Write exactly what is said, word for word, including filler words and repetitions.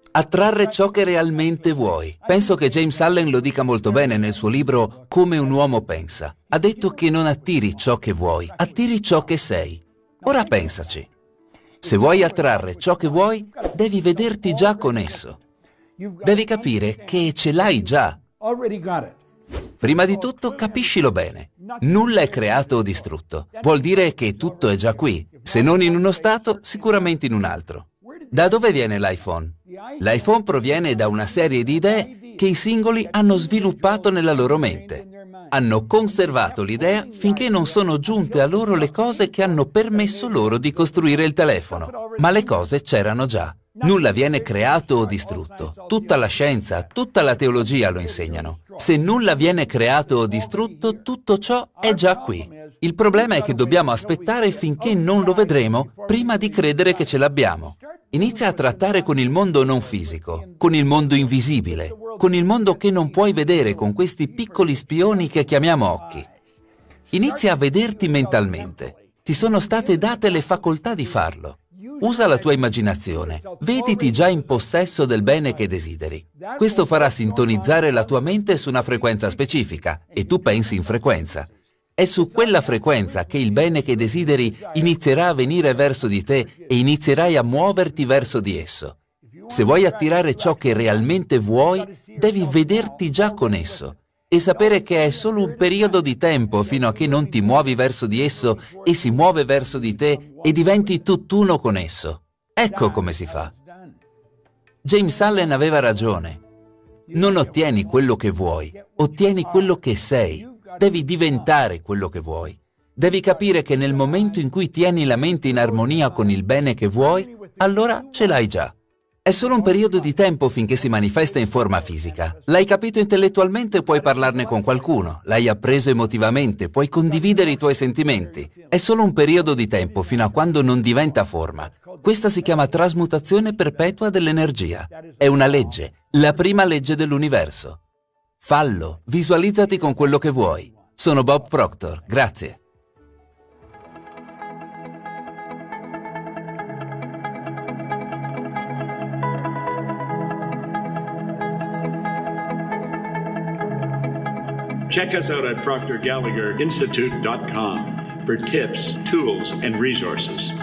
Attrarre ciò che realmente vuoi. Penso che James Allen lo dica molto bene nel suo libro Come un uomo pensa. Ha detto che non attiri ciò che vuoi, attiri ciò che sei. Ora pensaci. Se vuoi attrarre ciò che vuoi, devi vederti già con esso. Devi capire che ce l'hai già. Prima di tutto, capiscilo bene. Nulla è creato o distrutto. Vuol dire che tutto è già qui. Se non in uno stato, sicuramente in un altro. Da dove viene l'iPhone? L'iPhone proviene da una serie di idee che i singoli hanno sviluppato nella loro mente. Hanno conservato l'idea finché non sono giunte a loro le cose che hanno permesso loro di costruire il telefono. Ma le cose c'erano già. Nulla viene creato o distrutto. Tutta la scienza, tutta la teologia lo insegnano. Se nulla viene creato o distrutto, tutto ciò è già qui. Il problema è che dobbiamo aspettare finché non lo vedremo prima di credere che ce l'abbiamo. Inizia a trattare con il mondo non fisico, con il mondo invisibile, con il mondo che non puoi vedere con questi piccoli spioni che chiamiamo occhi. Inizia a vederti mentalmente. Ti sono state date le facoltà di farlo. Usa la tua immaginazione. Vediti già in possesso del bene che desideri. Questo farà sintonizzare la tua mente su una frequenza specifica e tu pensi in frequenza. È su quella frequenza che il bene che desideri inizierà a venire verso di te e inizierai a muoverti verso di esso. Se vuoi attirare ciò che realmente vuoi, devi vederti già con esso e sapere che è solo un periodo di tempo fino a che non ti muovi verso di esso e si muove verso di te e diventi tutt'uno con esso. Ecco come si fa. James Allen aveva ragione. Non ottieni quello che vuoi, ottieni quello che sei. Devi diventare quello che vuoi. Devi capire che nel momento in cui tieni la mente in armonia con il bene che vuoi, allora ce l'hai già. È solo un periodo di tempo finché si manifesta in forma fisica. L'hai capito intellettualmente, puoi parlarne con qualcuno. L'hai appreso emotivamente, puoi condividere i tuoi sentimenti. È solo un periodo di tempo fino a quando non diventa forma. Questa si chiama trasmutazione perpetua dell'energia. È una legge, la prima legge dell'universo. Fallo, visualizzati con quello che vuoi. Sono Bob Proctor, grazie. Check us out at proctor gallagher institute dot com for tips, tools, and resources.